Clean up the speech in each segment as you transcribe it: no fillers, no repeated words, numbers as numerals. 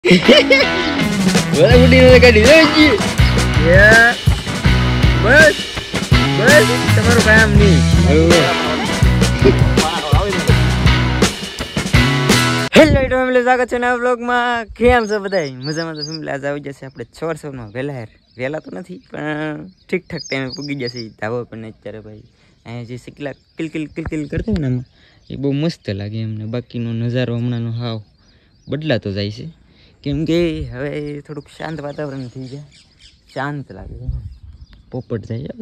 બોલા બુડી ને કાઢી દે બસ બસ તમારું કામ નહીં. હેલો ફેમિલી, સ્વાગત છે નવા બ્લોગમાં. કેમ છો બધા? મજામાં તો ફેમિલી. આજે આવી જશે આપણે 400 વહેલા તો નથી પણ ઠીક ઠાક ટાઈમે પૂગી જશે ધાબા પર. અત્યારે ભાઈ અહીંયા જે સિકલા કિલકિલ કિલકિલ કરતા હોય ને એમાં એ બહુ મસ્ત લાગે એમને. બાકીનો નજારો હમણાંનો હાવ બદલાતો જાય છે, કેમ કે હવે થોડુંક શાંત વાતાવરણ થઈ જાય, શાંત લાગે, પોપટ જાય.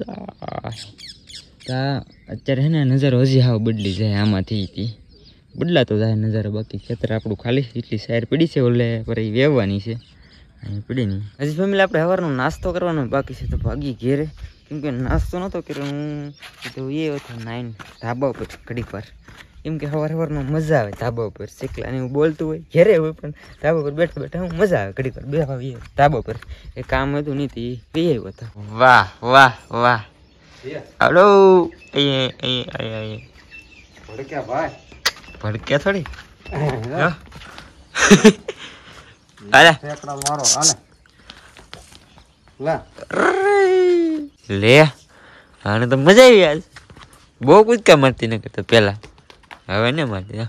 અત્યારે હે ને નજારો હજી હાવ બદલી જાય, આમાંથી બદલાતો જાય નજારો. બાકી ખેતર આપણું ખાલી એટલી સાઈડ પડી છે, ઓલે પર એ વેવવાની છે, અહીં પડી નહીં. હજી ફેમિલી આપણે સવારનો નાસ્તો કરવાનો બાકી છે, તો ભાગી ઘેરે, કેમકે નાસ્તો નહોતો કર્યો. હું તો એ હતો નાઈન ધાબા ઉપર ઘડીક વાર, કેમ કે સવારમાં મજા આવે ધાબા ઉપર. શેકલા ને એવું બોલતું હોય ઘેરે હોય, પણ ધાબા પર બેઠા બેઠા હું મજા આવે ઘડીક વાર બેહવા ધાબા પર. એ કામ હતું નહીં તે બે આવ્યો હતો. વાહ વાહ વાહ, હલો ભડક્યા ભાઈ, ભડક્યા થોડી લે. આને તો મજા આવી આજ, બહુ કૂદકા મારતી ન કરતા પેલા, હવે ને મારતી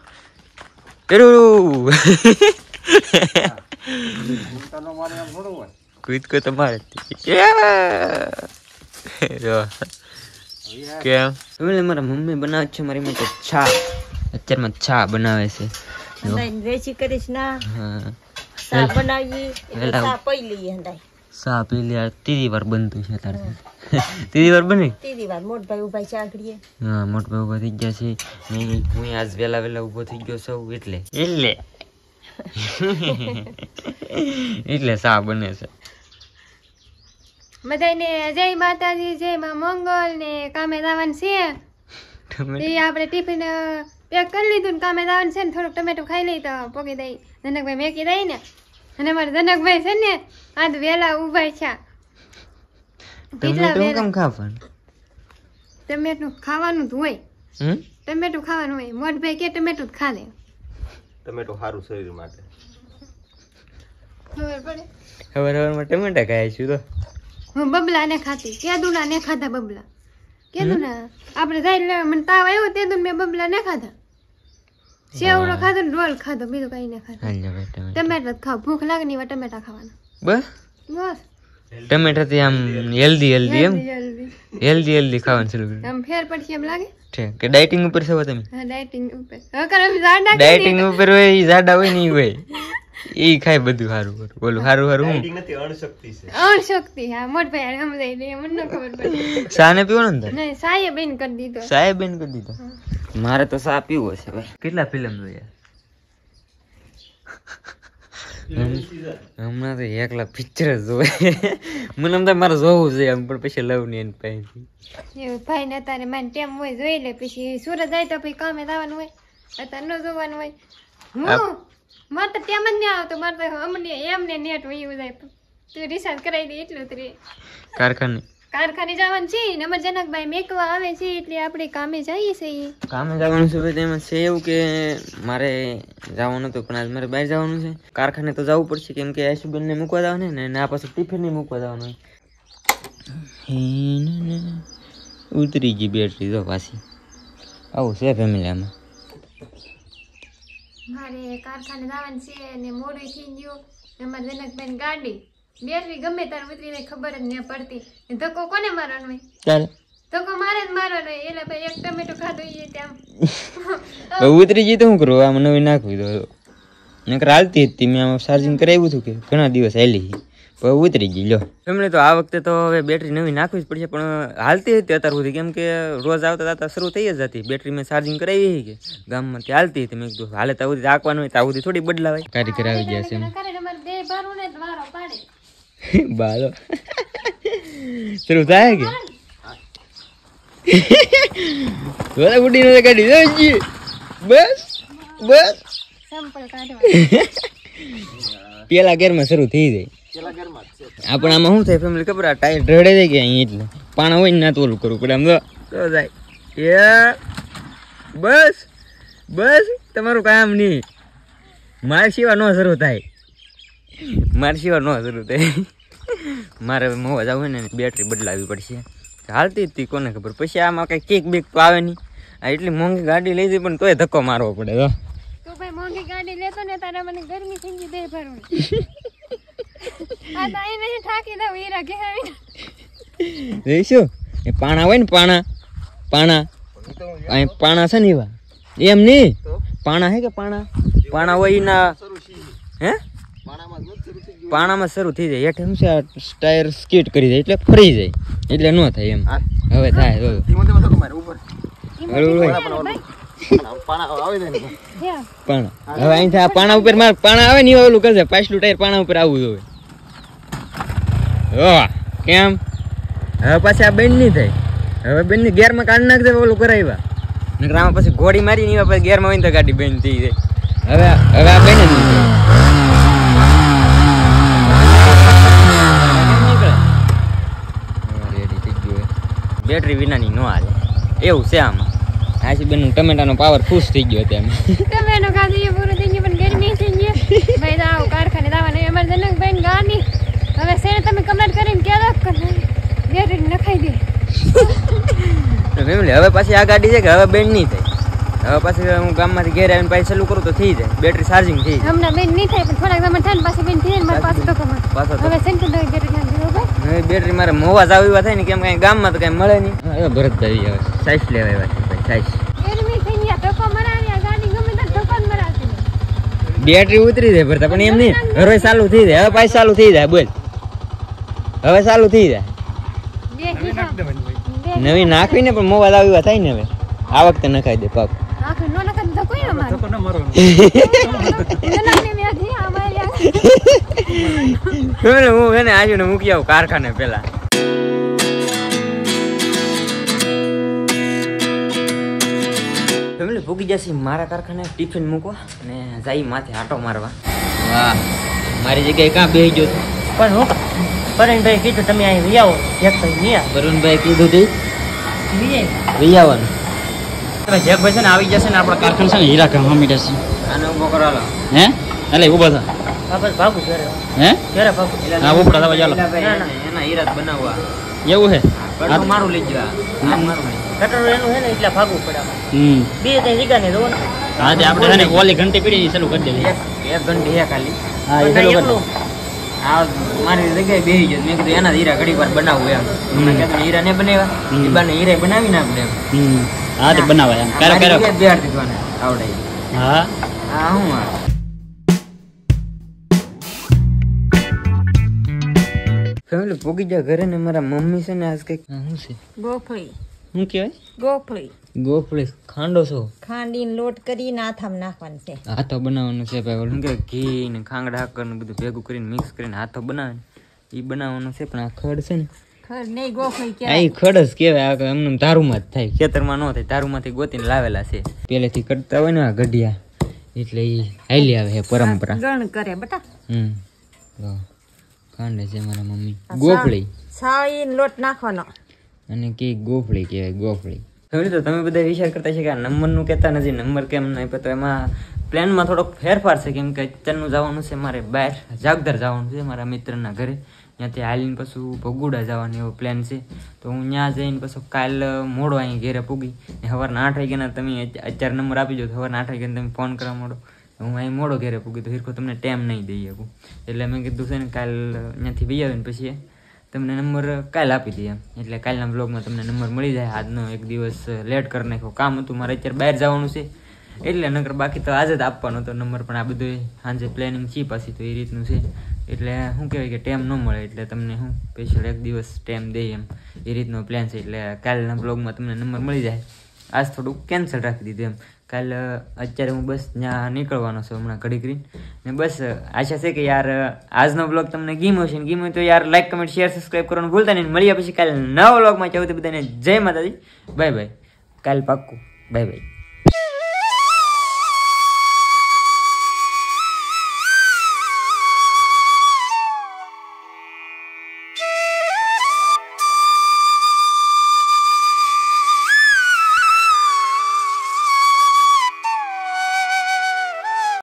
કૂદકો તો મારે. કેમ મારા મમ્મી બનાવે છે મારી માટે છા. અત્યારમાં છા બનાવે છે. ચા પી લે, ત્રીજી વાર બનતું છે તારે. ત્રીજી વાર બની? ત્રીજી વાર. મોટભાઈ ઉભા છે આગળ. હા, મોટભાઈ ઉભા થઈ ગયા છે. હું આજ વેલા ઉભો થઈ ગયો છું, એટલે ચા બને છે. બધાને જય માતાજી, જય માં મંગલ. ને કામે જવાનું છે, આપણે ટિફિન પેક કરી લીધું ને કામે જવાનું છે ને. થોડુંક ટમેટું ખાઈ લઈ તો પોકી દઈ, જનકભાઈ મેકી દઈ ને. અને અમારે જનકભાઈ છે ને આજ વેલા ઉભા છે. ટમેટું ખાવાનું જ હોય, ટમેટું ખાવાનું હોય. મોટભાઈ કે ટમેટું જ ખા લે, ટમેટું સારું શરીર માટે. ખબર પડે? સવારમાં ટમેટા ખાય છું તો હું બબલા ને ખાતી, કેદુના ને ખાધા બબલા. કેદુના આપણે જાય મને તાવ આવ્યો તે મેં બબલા ને ખાધા. સેવડો ખાધો ને રોલ ખાધો, બીજું કઈ ને ખાધું. ટમેટા જ ખાવ, ભૂખ લાગે ને એવા ટમેટા ખાવાના. બસ ટમેટા થી આમ હેલ્ધી ખાવાનું શરૂ કર્યું. આમ ફેર પડશે એમ લાગે છે કે ડાયટિંગ ઉપર છો તમે? હા, ડાયટિંગ ઉપર. ડાયટિંગ ઉપર હોય, જાડા હોય નહીં હોય, એ ખાય બધું સારું બોલું સારું સારું. અણશક્તિ. હા, મોટભાઈ સમજાય દે, મને ન ખબર પડે. ચા ને પીવો ને? નહીં, સાયે બેન કરી દીધો. સાહેબ બેન કરી દીધો. મારે તો ચા પીવો છે ભાઈ. કેટલા ફિલ્મ જોયા હમણાં? તો એકલા પિક્ચર જોવે. મને આમ તો મારે જોવું છે આમ, પણ પછી લવ ની એની પાસેથી એવું ભાઈ ને અત્યારે મને ટેમ હોય જોઈ લે. પછી સુરત જાય તો પછી કામે જવાનું હોય, અત્યારે ન જોવાનું હોય. મારે તો ટેમ જ નહીં આવતો. મારે તો અમને એમને નેટ વયું જાય, તું રિસાર્જ કરાવી દે એટલું જ રે. કારખાને જવાનું છે ને અમારે જનકભાઈ મેકવા આવે છે, એટલે આપણે કામે જઈએ છીએ. કામે જવાનું છે એમાં છે એવું કે મારે જવાનું હતું, પણ આજ મારે બહાર જવાનું છે. કારખાને તો જવું પડશે, કેમ કે આશુબેન ને મૂકવા જવાનું ને, આ પાછું ટિફિન ને મૂકવા જવાનું. ઉતરી ગઈ બેટરી તો પાછી. આવું છે ફેમિલી આમાં. મારે કારખાને જવાનું છે ને મોડું થઈ ગયું. અમારે જનકભાઈ ગાડી બેટરી ગમે તાર ઉતરીને ખબર જ ન પડતી. ધક્કો કોને મારવાનો હોય? ધક્કો મારે જ મારવાનો હોય. એટલે ભાઈ એક ટમેટો ખાધો ત્યાં ઉતરી ગઈ તો શું કરું? આમ નવી નાખવી દો. નકર હાલતી હતી, મેં આમાં ચાર્જિંગ કરાવ્યું હતું કે ઘણા દિવસ હાલી, પણ ઉતરી ગઈ. લો ફેમિલી, તો આ વખતે તો હવે બેટરી નવી નાખવી જ પડશે, પણ હાલતી હતી અત્યાર સુધી, કેમ કે રોજ આવતા જતા શરૂ થઈ જ હતી. બેટરી મેં ચાર્જિંગ કરાવી કે ગામમાં ત્યાં હાલતી હતી. મેં કીધું હાલે ત્યાં સુધી રાખવાનું હોય, ત્યાં સુધી થોડી બદલાવાય. કારીગર આવી ગયા છે બાલો શરૂ થાય કે બુડી ને કાઢી દે. બસ બસ પેલા ગેરમાં શરૂ થઈ જાય. આપણે આમાં શું થાય ફેમિલી ખબર? આ ટાયર ઢળે જાય કે અહીં, એટલે પાણા હોય ને ના તો ઓલું કરવું પડે. આમ તો જાય બસ બસ, તમારું કામ નહીં. મારે સિવા ન શરૂ થાય. મારે સિવાય ન શરૂ થાય. મારે મોવા જવું હોય ને બેટરી બદલાવી પડશે. હાલતી જ હતી કોને ખબર. પછી આમાં કઈ કેક બેક તો આવે નહીં. આ એટલી મોંઘી ગાડી લઈ હતી પણ તોય ધક્કો મારવો પડે. તો ભાઈ મોંઘી ગાડી લેતો ને તારા મને ગરમી થઈ ગઈ દે ભરવું. આ તો અહીં નહીં ઠાકી દઉં હીરા કે જોઈશું એ પાણા હોય ને પાણા અહીં પાણા છે ને એવા એમ નહીં પાણા હે કે પાણા હોય ના હે પાણામાં શરૂ થઈ જાય હેઠે શું છે ટાયર સ્કીટ કરી જાય એટલે ફરી જાય એટલે ન થાય એમ. હવે થાય પાણા હવે અહીંથી આ પાણા ઉપર મારે પાણા આવે ને ઓલું કરશે પાછલું ટાયર પાણા ઉપર આવવું જોઈએ. કેમ હવે પાછી આ બેન નહીં થાય. હવે બેન ની ગેરમાં કાઢી નાખશે ઓલું કરાવ્યા નકર આમાં પછી ઘોડી મારી ને પછી ગેરમાં હોય તો ગાડી બેન થઈ જાય. હવે આ બેન જ રેડી થઈ ગયું. બેટરી વિનાની ન હાલે એવું છે આમાં. આશી બેન ટમેટાનો પાવર ખુશ થઈ ગયો ત્યાં. ટમેટો ખાધી એ પૂરું થઈ ગયું પણ ગરમી થઈ ગઈ. ભાઈ દાવ કારખાને દાવાનું અમારે જનકભાઈ ગાની હવે શેર તમે કમેન્ટ કરીને કહેલો બેટરી નખાઈ દે. ફેમિલી હવે પાછી આ ગાડી છે કે હવે બેન નહીં થાય. હવે પાછી હું ગામમાંથી ઘેર આવીને પાછી ચાલુ કરું તો થઈ જાય બેટરી ચાર્જિંગ થઈ જાય. હમણાં બેન નહીં થાય પણ થોડાક સમય થાય ને પાછી બેન થઈ જાય મારે પાછું તો કમાય હવે સેન્ટર દઈ બેટરી નાખી દો ભાઈ. હવે બેટરી મારે મોવા જ આવી થાય ને કેમ કઈ ગામમાં તો કઈ મળે નહીં. હવે ભરતભાઈ હવે સાઈસ લેવા આવ્યા છે ભાઈ સાઈસ. ગરમી થઈ ગયા ધક્કો મરાવી આ ગાડી ગમે તો ધક્કો જ મરાવતી. બેટરી ઉતરી જાય ભરતા પણ એમ નહીં હવે ચાલુ થઈ જાય. હવે પાછી ચાલુ થઈ જાય બોલ હવે ચાલુ થઈ જાય. નવી નાખવીને પણ મોવા લાવ્યા થાય ને હવે આ વખતે નખાઈ દે પાક. હું એને આજે મૂકી આવું કારખાને પેલા. ફેમિલી ભૂગી જશે મારા કારખાને ટિફિન મૂકવા અને જાય માથે આટો મારવા. વાહ મારી જગ્યાએ ક્યાં બેસી ગયો પણ હું પરણભાઈ કીધું તમે અહીં વિયાવો એક વરુણભાઈ કીધું તું વિયાવાનું. જગભાઈ છે ને આવી જશે ને આપણા કારખાને છે ને હીરા કામ મીઠા છે આને ઉભો કરાલો હે એટલે ઉભા થા બસ ભાગું ઘરે હે ઘરે ભાગું હા ઉપડા થવા ચાલો એના હીરા બનાવવા એવું હે આ મારું લઈ જવા આ મારું કટોરો એનું હે ને એટલે ભાગવું પડે બે ત્રણ વીઘા ને જોવો ને હા તે આપણે છે ને ઓલી ઘંટી પીડી ચાલુ કરી દેવી એક ઘંટી હે ખાલી હા એ ચાલુ કરી આ મારી જગ્યાએ બેસી ગયો મેં કીધું એના હીરા ઘડી વાર બનાવવું એમ કહેતા હીરા ને બનાવ્યા એ બાને હીરા બનાવી ને આપણે હા તે બનાવાય એમ ક્યારે ક્યારે બેહાડ દીધવાને આવડે હા હા હું ફેમિલી પોગી જા ઘરે ને મારા મમ્મી છે ને આજ કઈક શું છે ગોફળી શું કહેવાય ગોફળી ગોફળી ખાંડો છો ખાંડીને લોટ કરીને આથામાં નાખવાનું છે. હાથો બનાવવાનું છે ભાઈ ઓલું કે ઘી ને ખાંગડા હાકર ને બધું ભેગું કરીને મિક્સ કરીને હાથો બનાવે એ બનાવવાનું છે પણ આ ખડ છે ને ખર નહીં ગોફળી આ કહેવાય. ઈ ખડ જ કહેવાય એમને ધારુમાં જ થાય ખેતરમાં ન થાય ધારુમાંથી ગોતીને લાવેલા છે પહેલેથી કરતા હોય ને આ ગઢિયા એટલે એ હાલી આવે છે પરંપરા ગણ કરે બટા ખાંડે છે મારા મમ્મી ગોફળી છાળીને લોટ નાખવાનો અને કે ગોફળી કહેવાય ગોફળી. ફેમિલી તો તમે બધા વિચાર કરતા છે કે આ નંબરનું કહેતા નથી નંબર કેમ નહીં તો એમાં પ્લાનમાં થોડોક ફેરફાર છે કેમ કે અત્યારનું જવાનું છે મારે બહાર જાગદર જવાનું છે મારા મિત્રના ઘરે ત્યાંથી હાલીને પછી ભગુડા જવાનો એવો પ્લાન છે તો હું ત્યાં જઈને પછી કાલ મોડો અહીં ઘેરે પૂગી ને સવારના 8 વાગ્યાના તમે અત્યારે નંબર આપી દો સવારના 8 વાગ્યાને તમે ફોન કરવા મોડો હું અહીં મોડો ઘેરે પૂગી તો હિરકો તમને ટાઈમ નહીં દઈ શકું એટલે મેં કીધું છે ને કાલ ત્યાંથી બી આવીને પછી તમને નંબર કાલ આપી દઈએ એટલે કાલના બ્લોગમાં તમને નંબર મળી જાય. આજનો એક દિવસ લેટ કરી નાખ્યો કામ હતું મારે અત્યારે બહાર જવાનું છે એટલે નકર બાકી તો આજે જ આપવાનો હતો નંબર પણ આ બધું સાંજે પ્લાનિંગ છે પાછી તો એ રીતનું છે એટલે શું કહેવાય કે ટાઈમ ન મળે એટલે તમને હું સ્પેશિયલ એક દિવસ ટાઈમ દઈએ એમ એ રીતનો પ્લાન છે એટલે કાલના બ્લોગમાં તમને નંબર મળી જાય. આજ થોડુંક કેન્સલ રાખી દીધું એમ કાલ અત્યારે હું બસ ત્યાં નીકળવાનો છું હમણાં ઘડી કરીને ને બસ આશા છે કે યાર આજનો બ્લોગ તમને ગમ્યો છે ને ગમ્યો તો યાર લાઈક કમેન્ટ શેર સબસ્ક્રાઈબ કરવાનું ભૂલતા નહીં. મળ્યા પછી કાલે નવા બ્લોગમાં ચાહું તો બધાને જય માતાજી બાય બાય કાલ પાક્કું બાય બાય.